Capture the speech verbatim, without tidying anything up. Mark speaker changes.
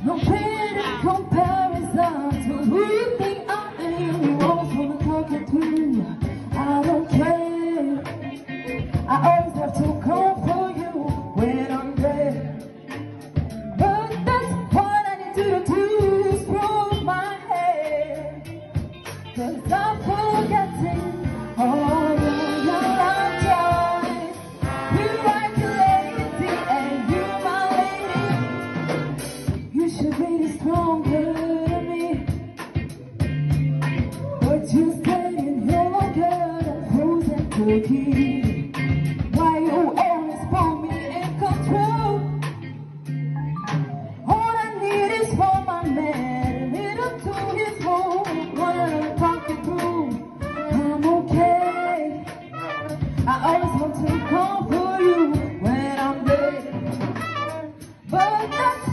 Speaker 1: No pretty comparison to who you think I am. You always wanna talk it through. I don't care. I always have to come for you when I'm there. But that's what I need you to do is throw my head. Cause I'm forgetting all your young joys. You like a lady and you my lady. You should be stronger than me. But you staying here longer than frozen turkey. Why you always want me in control? All I need is for my man, lead up to his home. Wanna talk it through, I'm okay. I always want to come for you when I'm there. But that's